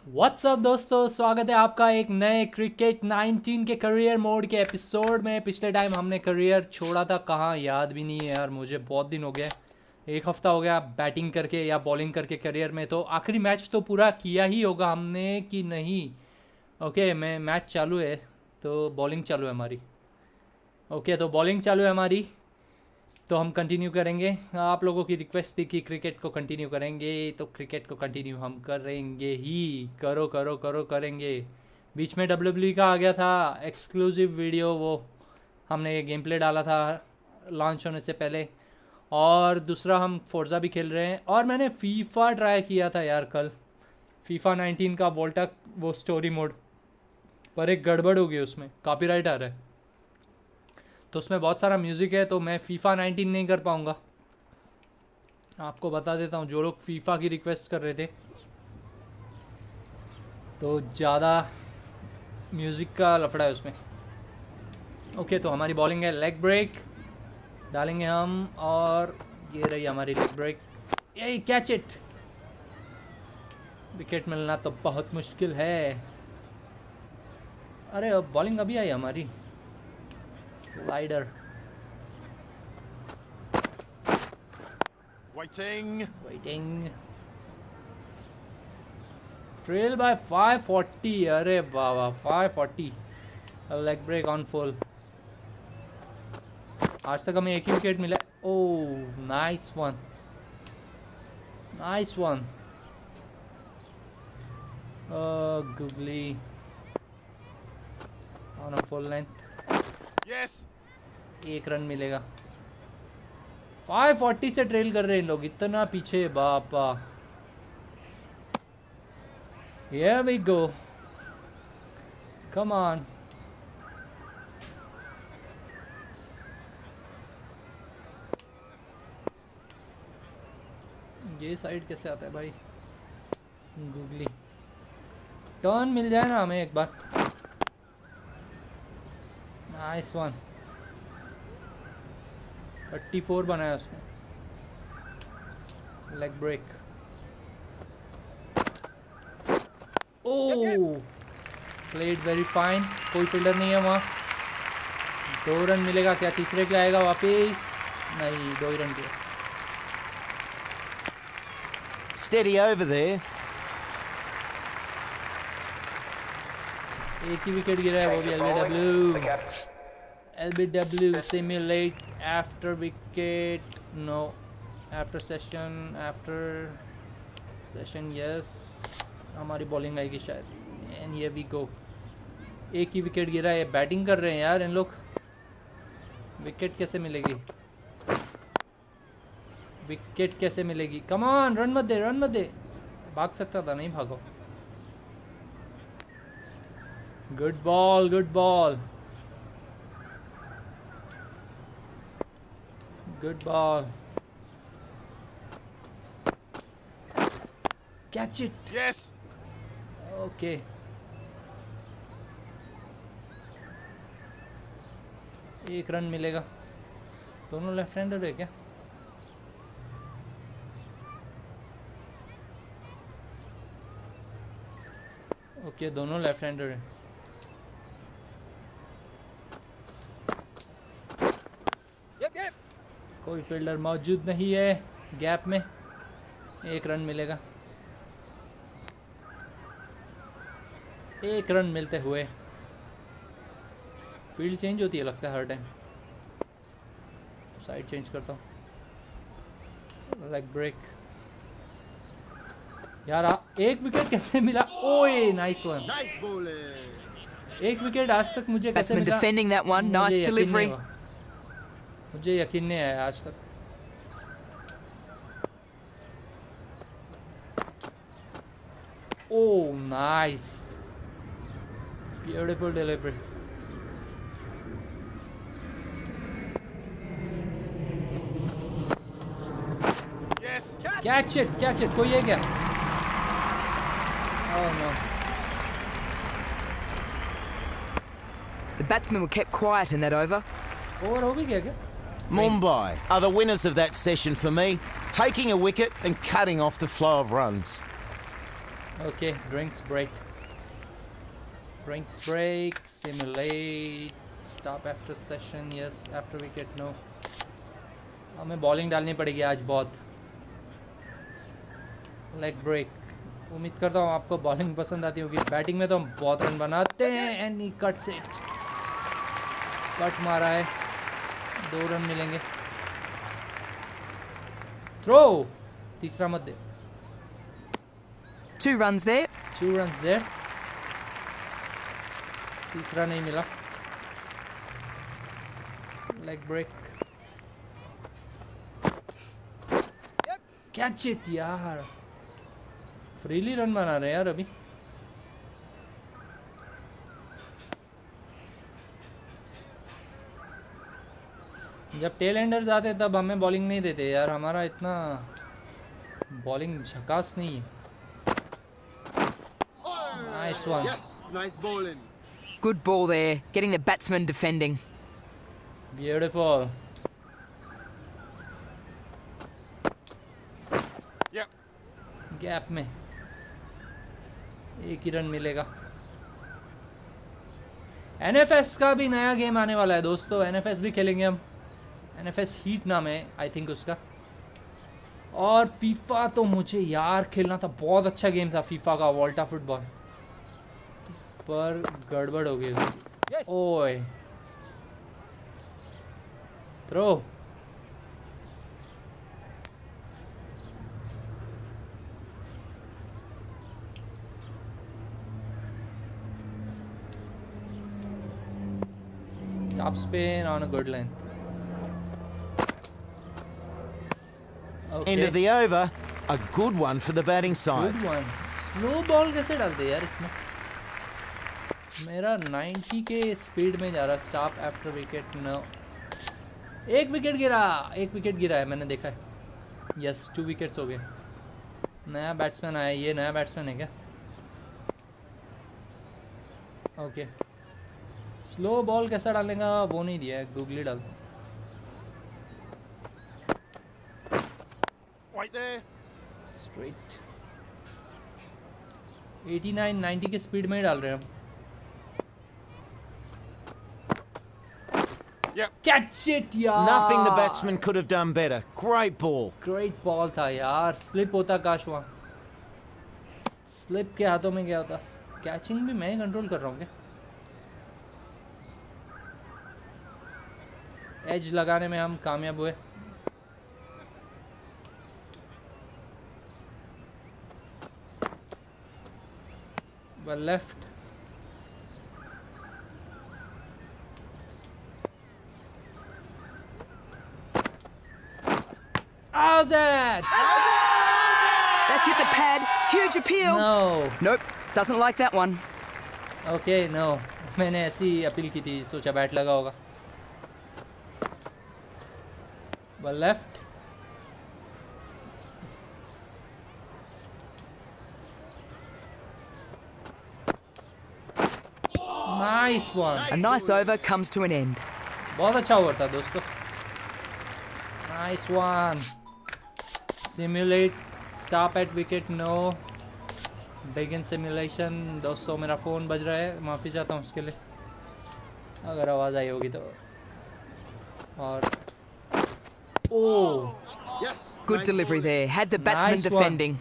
WhatsApp दोस्तों, स्वागत है आपका एक नए क्रिकेट 19 के करियर मोड के एपिसोड में। पिछले टाइम हमने करियर छोड़ा था कहाँ याद भी नहीं है यार, मुझे बहुत दिन हो गया, एक हफ्ता हो गया बैटिंग करके या बॉलिंग करके करियर में। तो आखिरी मैच तो पूरा किया ही होगा हमने कि नहीं। ओके, मैं मैच चालू है तो बॉलिंग चालू है हमारी। ओके, तो बॉलिंग चालू है हमारी तो हम कंटिन्यू करेंगे। आप लोगों की रिक्वेस्ट थी कि क्रिकेट को कंटिन्यू करेंगे तो क्रिकेट को कंटिन्यू हम करेंगे ही। करो करो करो करेंगे। बीच में WWE का आ गया था एक्सक्लूसिव वीडियो, वो हमने गेम प्ले डाला था लॉन्च होने से पहले। और दूसरा हम फोर्जा भी खेल रहे हैं। और मैंने फीफा ट्राई किया था यार कल, फीफा 19 का वोल्टा वो स्टोरी मोड, पर एक गड़बड़ हो गई उसमें, कॉपीराइट आ रहा है। तो उसमें बहुत सारा म्यूज़िक है तो मैं फीफा 19 नहीं कर पाऊँगा। आपको बता देता हूँ, जो लोग फीफा की रिक्वेस्ट कर रहे थे तो ज़्यादा म्यूज़िक का लफड़ा है उसमें। ओके, तो हमारी बॉलिंग है, लेग ब्रेक डालेंगे हम। और ये रही हमारी लेग ब्रेक, ये कैच इट। विकेट मिलना तो बहुत मुश्किल है। अरे अब बॉलिंग अभी आई हमारी, स्लाइडर। Waiting trail by 540। अरे बाबा 540। Leg break on full. आज तक हमें एक ही विकेट मिला। Oh nice one, nice one. Googly on a full length. Yes, एक रन मिलेगा। 540 से ट्रेल कर रहे हैं इन लोग, इतना पीछे बापा। Here we go, come on। ये साइड कैसे आता है भाई? गूगली टर्न मिल जाए ना हमें एक बार। Nice one. 34 बनाया उसने। Leg break. Oh, played very fine. कोई फील्डर नहीं है वहाँ। 2 रन मिलेगा क्या? तीसरे के लिए आएगा वापिस? नहीं, 2 ही रन के। Steady over there। एक ही विकेट गिरा है, वो भी LBW simulate after wicket, no, after session yes। हमारी बॉलिंग आएगी शायद। And here we go. एक ही विकेट गिरा है, बैटिंग कर रहे हैं यार इन लोग। विकेट कैसे मिलेगी? विकेट कैसे मिलेगी? कम ऑन, रन मत दे, रन मत दे। भाग सकता था, नहीं भागो। Good ball, good ball, good ball. Catch it. Yes, okay. एक रन मिलेगा। दोनों लेफ्ट हैंडर है क्या? ओके, दोनों लेफ्ट हैंडर है। कोई फील्डर मौजूद नहीं है गैप में। एक रन मिलेगा, एक रन मिलते हुए। फील्ड चेंज होती है लगता है हर टाइम। साइड चेंज करता हूँ। लेग ब्रेक यार। एक विकेट कैसे मिला? ओए नाइस वन। एक विकेट आज तक मुझे कैसे मिला? defending that one, nice delivery। मुझे यकीन नहीं आया आज तक। Oh nice, beautiful delivery. Catch it, catch it. कोई है क्या? Oh no. The batsmen were kept quiet in that over। Over हो भी गया क्या? Mumbai are the winners of that session for me, taking a wicket and cutting off the flow of runs। Okay, drinks break. Drinks break. Simulate. Stop after session. Yes. After wicket. No. हमें bowling डालनी पड़ेगी आज बहुत. Leg break. उम्मीद करता हूँ आपको bowling पसंद आती होगी. बैटिंग में तो हम बहुत रन बनाते हैं. And he cuts it. Cut मारा है. 2 रन मिलेंगे. थ्रो. तीसरा मत दे. 2 runs there. 2 runs there. तीसरा नहीं मिला. Leg break. कैच इट यार. फ्रीली रन बना रहे हैं यार अभी. जब टेल एंडर्स आते तब हमें बॉलिंग नहीं देते यार. हमारा इतना बॉलिंग झकास नहीं है. Nice one. Yes, nice bowling. Good ball there, getting the batsman defending. Beautiful. Yep. Gap में 1 ही रन मिलेगा. NFS का भी नया गेम आने वाला है दोस्तों. NFS भी खेलेंगे हम. NFS हीट नाम है आई थिंक उसका. और फीफा तो मुझे यार खेलना था. बहुत अच्छा गेम था फीफा का वॉल्टा फुटबॉल. पर गड़बड़ हो गई. Yes. ओए. Throw. Top spin on a good length. Okay. End of the over. A good one for the batting side. Good one. Slow ball कैसे डालते हैं यार इसमें? मेरा 90 के स्पीड में जा रहा. Stop after wicket. No. 1 wicket गिरा. 1 विकेट गिरा है मैंने देखा है. यस 2 विकेट्स हो गए. नया बैट्समैन आया. ये नया बैट्समैन है क्या? ओके. स्लो बॉल कैसा डालेगा वो नहीं दिया है. गूगली डाल दो. Right there. स्ट्रेट 89-90 के स्पीड में ही डाल रहे हैं हम. Yep. कैच इट यार. Nothing the batsman could have done better. Great ball. Great ball था यार. स्लिप होता काश वहाँ. स्लिप के हाथों में गया होता. कैचिंग भी मैं ही कंट्रोल कर रहा हूँ क्या? एज लगाने में हम कामयाब हुए. Left. How's that? That's hit the pad. Huge appeal. No. Nope, doesn't like that one. Okay, no. मैंने ऐसी अपील की थी. सोचा बैट लगा होगा. Left. Nice one. A nice over comes to an end. बहुत अच्छा ओवर था दोस्तों. Nice one. Simulate. Stop at wicket. No. Begin simulation. दोस्तों मेरा फ़ोन बज रहा है. माफ़ी चाहता हूँ उसके लिए अगर आवाज़ आई होगी तो. और ओह. Yes. Good nice delivery bowling. there, had the batsman Nice one. defending.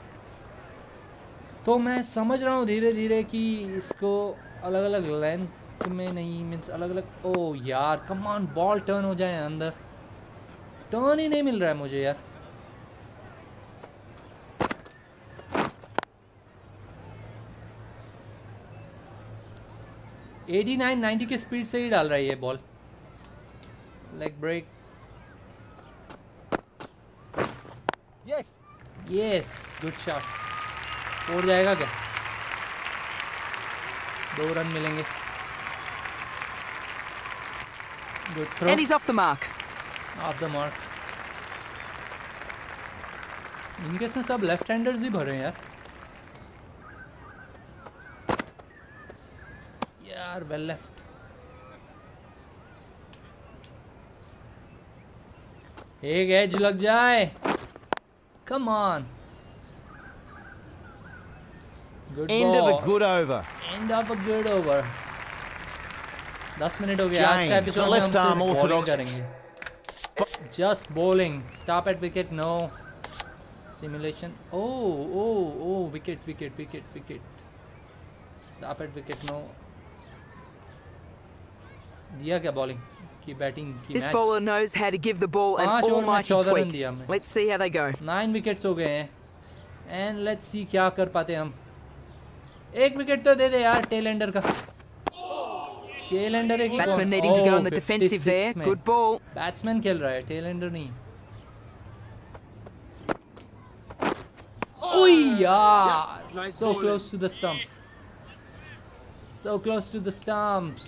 तो मैं समझ रहा हूँ धीरे धीरे कि इसको अलग अलग लेंथ में नहीं मीन्स अलग अलग. ओह यार कम ऑन. बॉल टर्न हो जाए अंदर. टर्न ही नहीं मिल रहा है मुझे यार. एटी 90 की स्पीड से ही डाल रहा है ये ball. Leg break. Yes. Yes good shot. उड़ जाएगा क्या? 2 रन मिलेंगे. Good throw. And he's off the mark. Off the mark. इनके इसमें सब लेफ्ट हैंडर्स ही भरे हैं यार वेल लेफ्ट. एक एज लग जाए. Come on. Good End of a ball. good over. End of a good over. 10 minute हो गए आज Jane, का the एपिसोड में हम left सिर्फ arm bowling orthodox. करेंगे. Just bowling. Stop at wicket. No. Simulation. Oh, wicket. Stop at wicket. No. दिया क्या bowling की बैटिंग की This match? bowler knows how to give the ball an 5 over में almighty 14 run tweak. दिया हमने. Let's see how they go. 9 wickets हो गए हैं. एंड लेट्स सी क्या कर पाते हम. एक विकेट तो दे दे यार टेल एंडर का. टेल एंडर है कि कौन? Batsman needing to go on the defensive there. 56 में. Good ball. बैट्समैन खेल रहा है टेल एंडर नहीं. ओह यार, Yes, nice so bowling. close to the stump. So close to the stumps.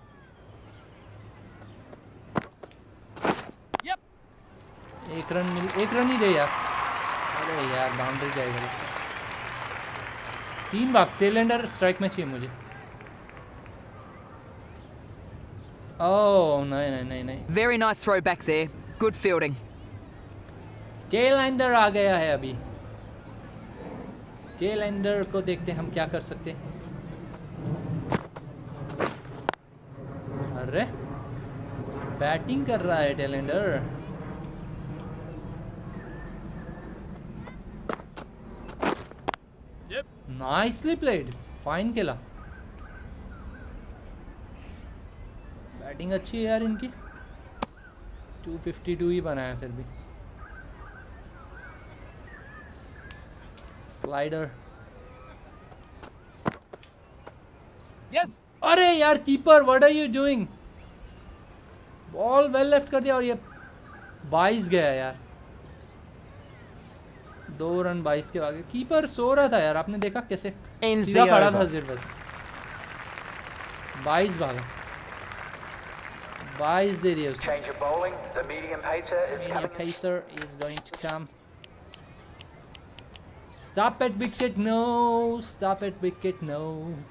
Yep. एक रन ही दे यार. अरे यार बाउंड्री जाएगा. 3 भाग टेल एंडर स्ट्राइक में चाहिए मुझे. ओह नहीं. Very nice throw back there. Good fielding. Tail ender आ गया है अभी. टेल एंडर को देखते हैं हम क्या कर सकते हैं. अरे बैटिंग कर रहा है tail ender. Yep. Nicely played. Fine खेला. बैटिंग अच्छी है यार इनकी. 252 ही बनाया फिर भी. स्लाइडर. Yes. अरे यार keeper what are you doing. Ball well left कर दिया और ये 22 गया यार. 2 रन 22 के आगे. कीपर सो रहा था यार. आपने देखा कैसे Ends सीधा the खड़ा था over. सिर्फ. 22 भागा. 22 दे दिया उसने. Change of bowling. The medium pacer is Yeah, coming. pacer is going to come. Stop at wicket, no. Stop at wicket, no.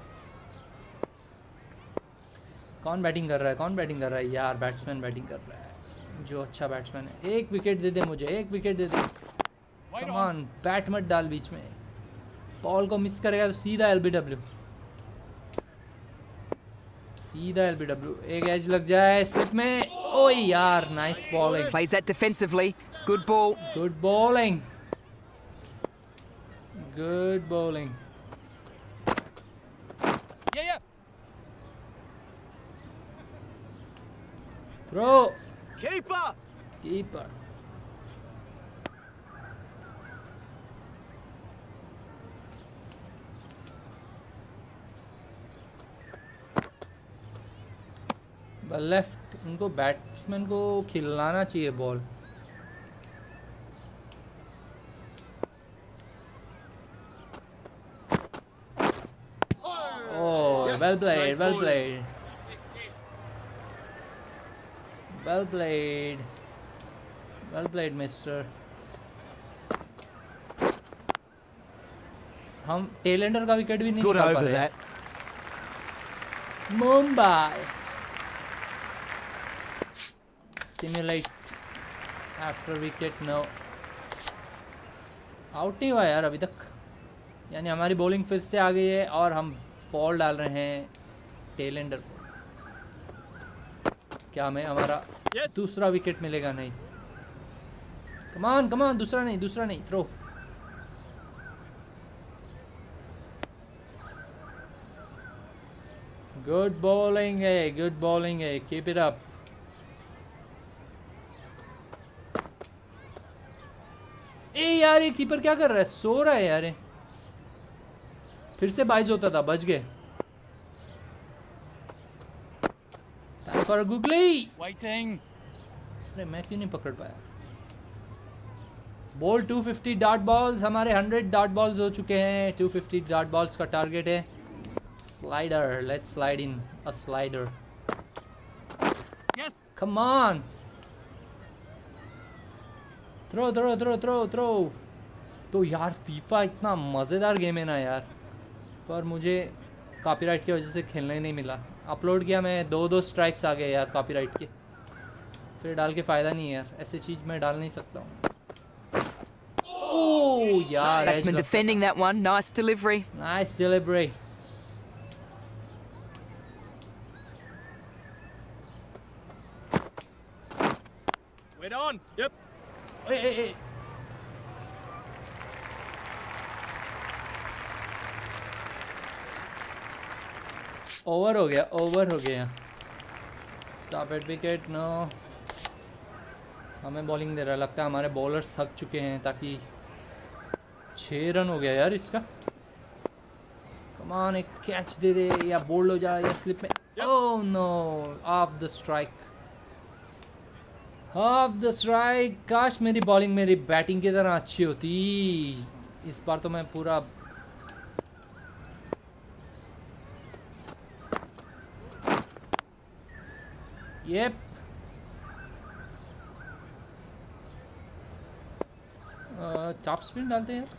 कौन बैटिंग कर रहा है यार. बैट्समैन बैटिंग कर रहा है जो अच्छा बैट्समैन है. एक विकेट दे दे मुझे. Come on. बैट मत डाल बीच में. बॉल को मिस करेगा तो सीधा एलबीडब्ल्यू. एक एज लग जाए स्लिप में. ओह यार nice bowling. Plays that defensively. Good ball. Good bowling. Yeah. Throw. Keeper. लेफ्ट. इनको बैट्समैन को खिलाना चाहिए ball. Oh, Yes, well played, nice well bowling. played. Well played. Well played, mister. हम टेलेंडर का विकेट भी नहीं Good निकाल पा over रहे. that. Mumbai. Simulate after wicket, no. Out नहीं हुआ यार अभी तक. यानी हमारी बॉलिंग फिर से आ गई है और हम बॉल डाल रहे हैं टेलेंडर को. क्या हमें हमारा Yes. दूसरा विकेट मिलेगा? नहीं. कम ऑन दूसरा नहीं. थ्रो. गुड बॉलिंग है. Keep it up. ए यार ये कीपर क्या कर रहा है? सो रहा है यार ये. फिर से 22 होता था. बच गए. Time for googly. Waiting. अरे मैं क्यों नहीं पकड़ पाया? Ball 250 dot balls. हमारे 100 डॉट बॉल्स हो चुके हैं. 250 डॉट बॉल्स का टारगेट है. Slider. Let's slide in a slider. Yes. Come on. Throw. तो यार फीफा इतना मज़ेदार गेम है ना यार. पर मुझे कॉपीराइट की वजह से खेलने नहीं मिला. अपलोड किया मैं 2 स्ट्राइक्स आ गए यार कॉपीराइट के. फिर डाल के फ़ायदा नहीं है यार. ऐसी चीज़ मैं डाल नहीं सकता हूँ. ओह यार Batsman defending that one. Nice delivery. Nice delivery. Wait on. Yep. ए ओवर हो गया. Stop at wicket. नो, हमें बॉलिंग दे रहा है. लगता है हमारे बॉलर्स थक चुके हैं. ताकि 6 रन हो गया यार इसका. कम ऑन, एक कैच दे दे या बोल्ड हो जाए या स्लिप में. Oh no, off the strike. काश मेरी बॉलिंग मेरी बैटिंग की तरह अच्छी होती. इस बार तो मैं पूरा ये टॉप स्पिन डालते हैं.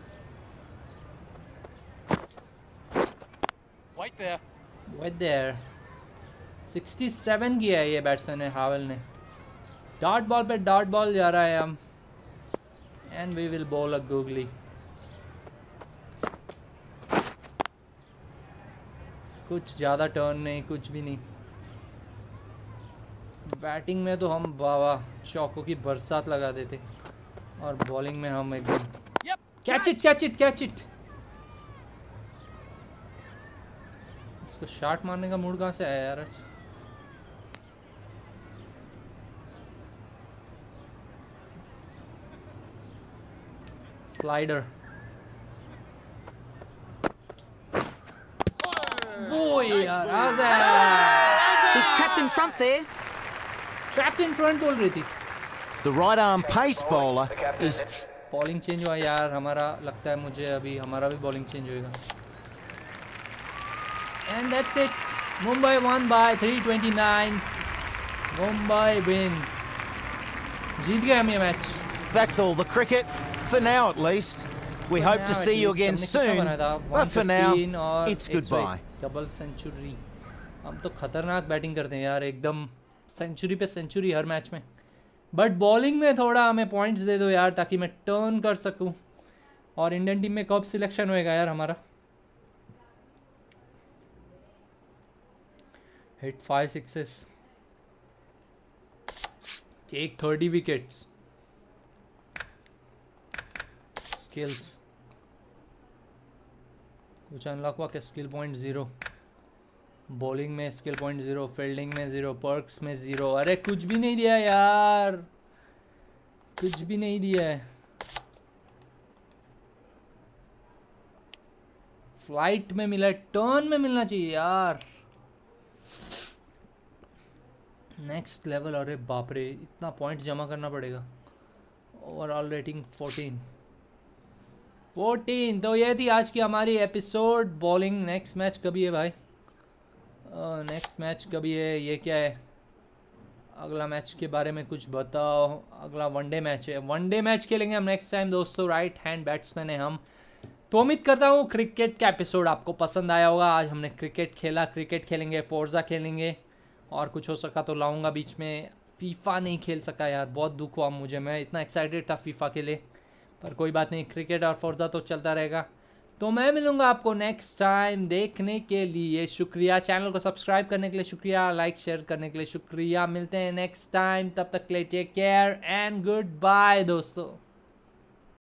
Wait there. 67 किया है ये बैट्समैन ने, हावल ने. डॉट बॉल पे डॉट बॉल जा रहा है हम. And we will bowl a googly. कुछ ज़्यादा टर्न नहीं, कुछ भी नहीं. बैटिंग में तो हम बाबा चौकों की बरसात लगा देते. और बॉलिंग में हम एकदम कैच इट. इसको शॉट मारने का मूड कहाँ से आया यार. स्लाइडर. ओ यार, how's that? He's trapped in front there. Trapped in front बोल रही थी. The right arm pace bowler is bowling change हुआ यार हमारा. लगता है मुझे अभी हमारा भी बॉलिंग चेंज होएगा. And that's it. Mumbai won by 329. Mumbai win. जीत गए हम ये मैच. That's all the cricket, for now at least. We hope to see you again soon, but for now, it's goodbye. Double century. हम तो खतरनाक batting करते हैं यार, एकदम सेंचुरी पे सेंचुरी हर मैच में. बट बॉलिंग में थोड़ा हमें पॉइंट्स दे दो यार, ताकि मैं टर्न कर सकूं. और इंडियन टीम में कब सिलेक्शन होएगा यार हमारा. Hit 5 6s. Take 30 wickets. Skills कुछ अनलॉक हुआ क्या. Skill point 0. बॉलिंग में स्किल पॉइंट 0. फील्डिंग में 0. पर्क्स में 0. अरे कुछ भी नहीं दिया यार, कुछ भी नहीं दिया है. फ्लाइट में मिला, टर्न में मिलना चाहिए यार. Next level. अरे बाप रे, इतना पॉइंट जमा करना पड़ेगा. Overall rating 14. तो ये थी आज की हमारी एपिसोड. बॉलिंग. नेक्स्ट मैच कभी है भाई. नेक्स्ट मैच कभी है, ये क्या है. अगला मैच के बारे में कुछ बताओ. अगला वनडे मैच है. वनडे मैच खेलेंगे हम नेक्स्ट टाइम दोस्तों. राइट हैंड बैट्समैन है हम. तो उम्मीद करता हूँ क्रिकेट का एपिसोड आपको पसंद आया होगा. आज हमने क्रिकेट खेला, क्रिकेट खेलेंगे, फोर्जा खेलेंगे, और कुछ हो सका तो लाऊंगा बीच में. फीफा नहीं खेल सका यार, बहुत दुख हुआ मुझे. मैं इतना एक्साइटेड था फीफा के लिए, पर कोई बात नहीं. क्रिकेट और फोर्जा तो चलता रहेगा. तो मैं मिलूँगा आपको नेक्स्ट टाइम. देखने के लिए शुक्रिया. चैनल को सब्सक्राइब करने के लिए शुक्रिया. लाइक शेयर करने के लिए शुक्रिया. मिलते हैं नेक्स्ट टाइम. तब तक के लिए take care and goodbye दोस्तों.